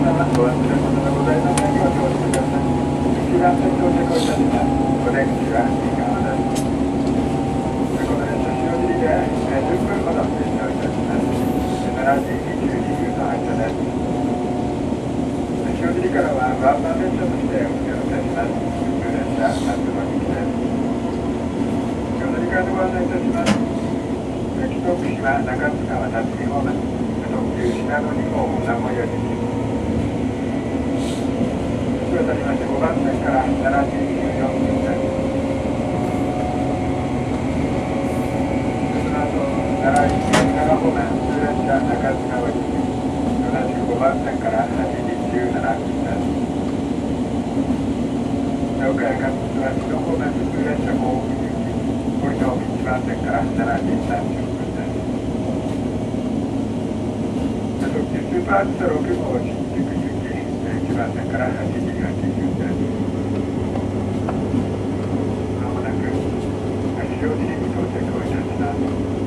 様、ご忘れ物のございませんようご注意ください。1番線到着をいたします。お出口は右側です。この列車塩尻で10分ほど停車をいたします。7時22分の間です。塩尻からはワンマン列車として運行いたします。普通列車夏の行きです。塩尻からご案内いたします。北徳島中津川立ち方面、特急信濃2号名古屋行き。渡りまして5番線から7時24分です。その後、奈良行き長方面普通列車中津川行き、同じく5番線から8時17分です。岡谷上津は首都方面普通列車甲府行き、堀東1番線から7時30分です。特急スーパーアクト6号新宿行き、1番線から8時8分です。まもなく塩尻に到着をいたします。